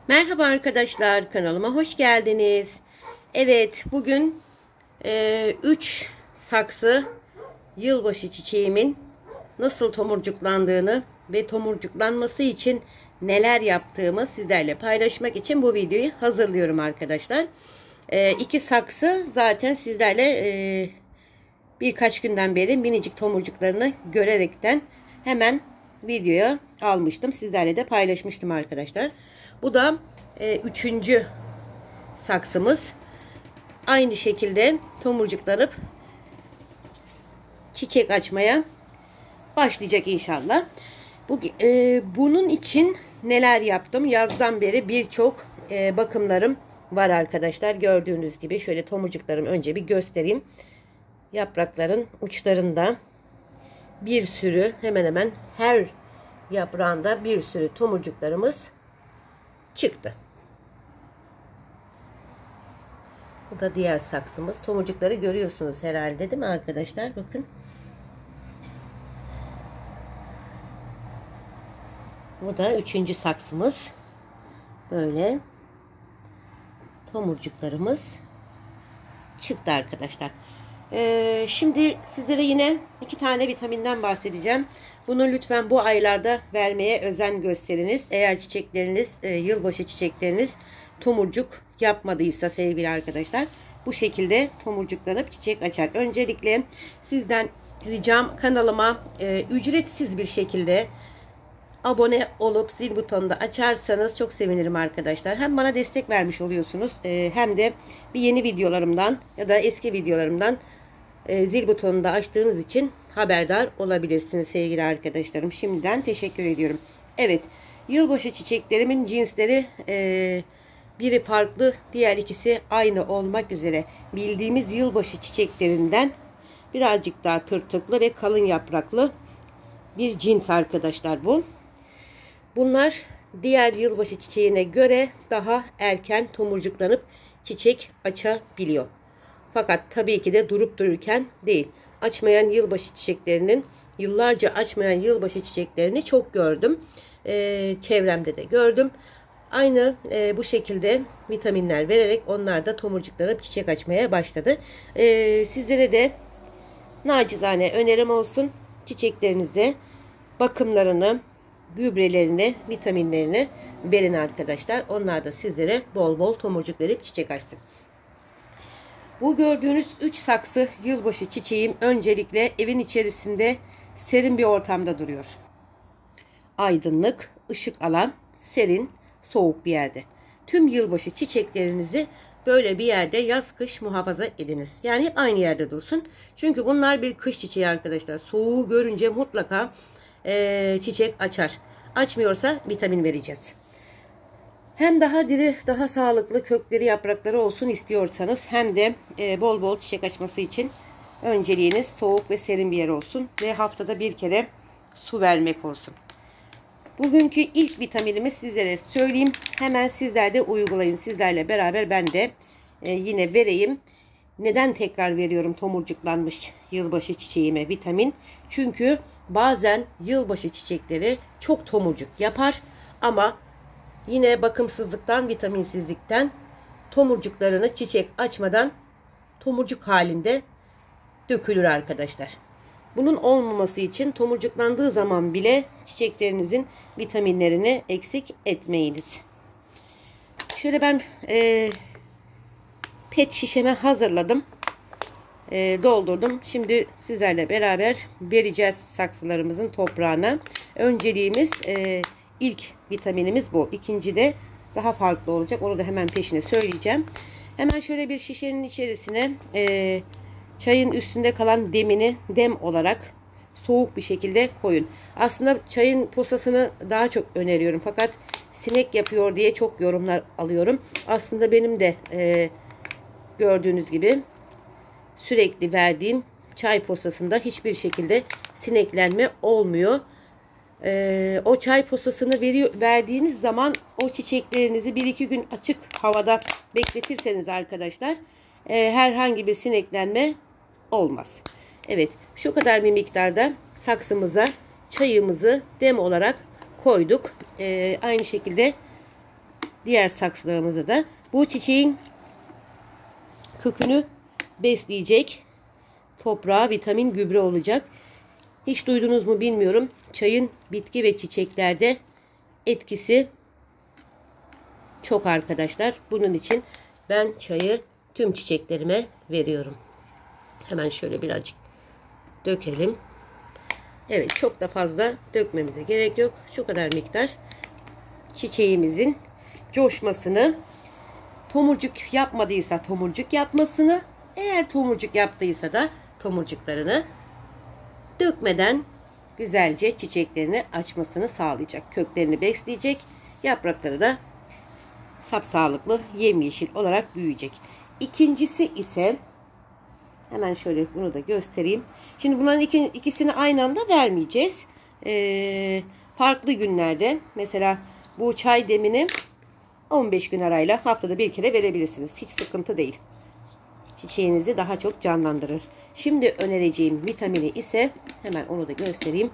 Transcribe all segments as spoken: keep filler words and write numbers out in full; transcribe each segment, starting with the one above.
Merhaba arkadaşlar, kanalıma hoş geldiniz. Evet, bugün üç saksı yılbaşı çiçeğimin nasıl tomurcuklandığını ve tomurcuklanması için neler yaptığımı sizlerle paylaşmak için bu videoyu hazırlıyorum arkadaşlar. E, iki saksı zaten sizlerle e, birkaç günden beri minicik tomurcuklarını görerekten hemen videoya almıştım. Sizlerle de paylaşmıştım arkadaşlar. Bu da e, üçüncü saksımız. Aynı şekilde tomurcuklanıp çiçek açmaya başlayacak inşallah. Bu, e, bunun için neler yaptım? Yazdan beri birçok e, bakımlarım var arkadaşlar. Gördüğünüz gibi şöyle tomurcuklarımı önce bir göstereyim. Yaprakların uçlarında bir sürü, hemen hemen her yaprağında bir sürü tomurcuklarımız çıktı. Bu da diğer saksımız. Tomurcukları görüyorsunuz herhalde, değil mi arkadaşlar? Bakın. Bu da üçüncü saksımız. Böyle tomurcuklarımız çıktı arkadaşlar. Ee, şimdi sizlere yine iki tane vitaminden bahsedeceğim. Bunu lütfen bu aylarda vermeye özen gösteriniz. Eğer çiçekleriniz, e, yılbaşı çiçekleriniz tomurcuk yapmadıysa sevgili arkadaşlar, bu şekilde tomurcuklanıp çiçek açar. Öncelikle sizden ricam, kanalıma e, ücretsiz bir şekilde abone olup zil butonunu da açarsanız çok sevinirim arkadaşlar. Hem bana destek vermiş oluyorsunuz, e, hem de bir yeni videolarımdan ya da eski videolarımdan e, zil butonunu da açtığınız için haberdar olabilirsiniz sevgili arkadaşlarım. Şimdiden teşekkür ediyorum. Evet, yılbaşı çiçeklerimin cinsleri e, biri farklı, diğer ikisi aynı olmak üzere bildiğimiz yılbaşı çiçeklerinden birazcık daha tırtıklı ve kalın yapraklı bir cins arkadaşlar bu. Bunlar diğer yılbaşı çiçeğine göre daha erken tomurcuklanıp çiçek açabiliyor. Fakat tabii ki de durup dururken değil. Açmayan yılbaşı çiçeklerinin, yıllarca açmayan yılbaşı çiçeklerini çok gördüm. Ee, çevremde de gördüm. Aynı e, bu şekilde vitaminler vererek onlar da tomurcuklanıp çiçek açmaya başladı. Ee, sizlere de nacizane önerim olsun. Çiçeklerinize bakımlarını, gübrelerini, vitaminlerini verin arkadaşlar. Onlar da sizlere bol bol tomurcuk verip çiçek açsın. Bu gördüğünüz üç saksı yılbaşı çiçeğim öncelikle evin içerisinde serin bir ortamda duruyor. Aydınlık, ışık alan, serin, soğuk bir yerde. Tüm yılbaşı çiçeklerinizi böyle bir yerde yaz kış muhafaza ediniz. Yani hep aynı yerde dursun. Çünkü bunlar bir kış çiçeği arkadaşlar. Soğuğu görünce mutlaka e, çiçek açar. Açmıyorsa vitamin vereceğiz. Hem daha diri, daha sağlıklı kökleri, yaprakları olsun istiyorsanız, hem de e, bol bol çiçek açması için önceliğiniz soğuk ve serin bir yer olsun ve haftada bir kere su vermek olsun. Bugünkü ilk vitaminimi sizlere söyleyeyim. Hemen sizler de uygulayın. Sizlerle beraber ben de e, yine vereyim. Neden tekrar veriyorum tomurcuklanmış yılbaşı çiçeğime vitamin? Çünkü bazen yılbaşı çiçekleri çok tomurcuk yapar ama yine bakımsızlıktan, vitaminsizlikten tomurcuklarını çiçek açmadan tomurcuk halinde dökülür arkadaşlar. Bunun olmaması için tomurcuklandığı zaman bile çiçeklerinizin vitaminlerini eksik etmeyiniz. Şöyle ben e, pet şişeme hazırladım. E, doldurdum. Şimdi sizlerle beraber vereceğiz saksılarımızın toprağına. Önceliğimiz e, ilk vitaminimiz bu. İkinci de daha farklı olacak. Onu da hemen peşine söyleyeceğim. Hemen şöyle bir şişenin içerisine e, çayın üstünde kalan demini dem olarak soğuk bir şekilde koyun. Aslında çayın posasını daha çok öneriyorum. Fakat sinek yapıyor diye çok yorumlar alıyorum. Aslında benim de e, gördüğünüz gibi sürekli verdiğim çay posasında hiçbir şekilde sineklenme olmuyor. Ee, o çay posasını veriyor, verdiğiniz zaman o çiçeklerinizi bir iki gün açık havada bekletirseniz arkadaşlar e, herhangi bir sineklenme olmaz. Evet, şu kadar bir miktarda saksımıza çayımızı dem olarak koyduk. Ee, aynı şekilde diğer saksılarımızı da bu çiçeğin kökünü besleyecek toprağa vitamin gübre olacak. Hiç duydunuz mu bilmiyorum. Çayın bitki ve çiçeklerde etkisi çok arkadaşlar. Bunun için ben çayı tüm çiçeklerime veriyorum. Hemen şöyle birazcık dökelim. Evet, çok da fazla dökmemize gerek yok. Şu kadar miktar çiçeğimizin coşmasını, tomurcuk yapmadıysa tomurcuk yapmasını, eğer tomurcuk yaptıysa da tomurcuklarını dökmeden güzelce çiçeklerini açmasını sağlayacak. Köklerini besleyecek. Yaprakları da sapsağlıklı yemyeşil olarak büyüyecek. İkincisi ise hemen şöyle bunu da göstereyim. Şimdi bunların iki, ikisini aynı anda vermeyeceğiz. Ee, farklı günlerde mesela bu çay demini on beş gün arayla haftada bir kere verebilirsiniz. Hiç sıkıntı değil. Çiçeğinizi daha çok canlandırır. Şimdi önereceğim vitamini ise hemen onu da göstereyim.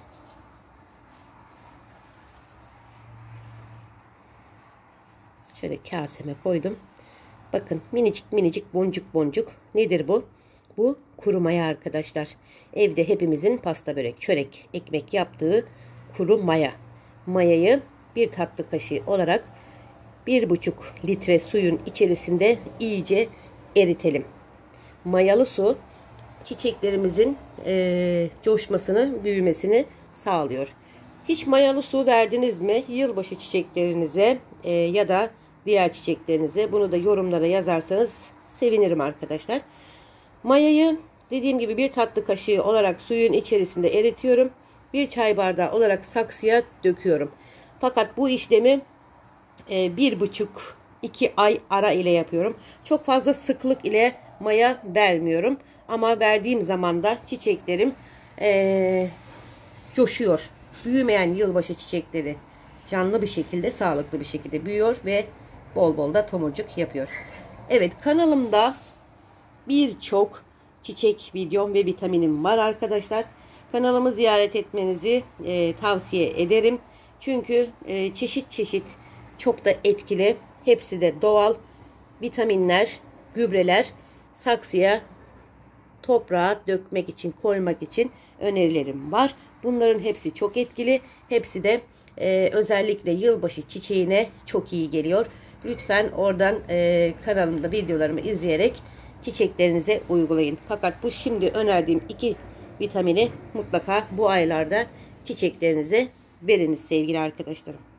Şöyle kaseme koydum. Bakın minicik minicik boncuk boncuk. Nedir bu? Bu kuru maya arkadaşlar. Evde hepimizin pasta, börek, çörek, ekmek yaptığı kuru maya. Mayayı bir tatlı kaşığı olarak bir buçuk litre suyun içerisinde iyice eritelim. Mayalı su çiçeklerimizin e, coşmasını, büyümesini sağlıyor. Hiç mayalı su verdiniz mi? Yılbaşı çiçeklerinize e, ya da diğer çiçeklerinize, bunu da yorumlara yazarsanız sevinirim arkadaşlar. Mayayı dediğim gibi bir tatlı kaşığı olarak suyun içerisinde eritiyorum. Bir çay bardağı olarak saksıya döküyorum. Fakat bu işlemi e, bir buçuk iki ay ara ile yapıyorum. Çok fazla sıklık ile maya vermiyorum. Ama verdiğim zaman da çiçeklerim e, coşuyor. Büyümeyen yılbaşı çiçekleri canlı bir şekilde, sağlıklı bir şekilde büyüyor ve bol bol da tomurcuk yapıyor. Evet, kanalımda birçok çiçek videom ve vitaminim var arkadaşlar. Kanalımı ziyaret etmenizi e, tavsiye ederim. Çünkü e, çeşit çeşit çok da etkili, hepsi de doğal vitaminler, gübreler saksıya, toprağa dökmek için, koymak için önerilerim var. Bunların hepsi çok etkili. Hepsi de e, özellikle yılbaşı çiçeğine çok iyi geliyor. Lütfen oradan e, kanalımda videolarımı izleyerek çiçeklerinize uygulayın. Fakat bu şimdi önerdiğim iki vitamini mutlaka bu aylarda çiçeklerinize veriniz sevgili arkadaşlarım.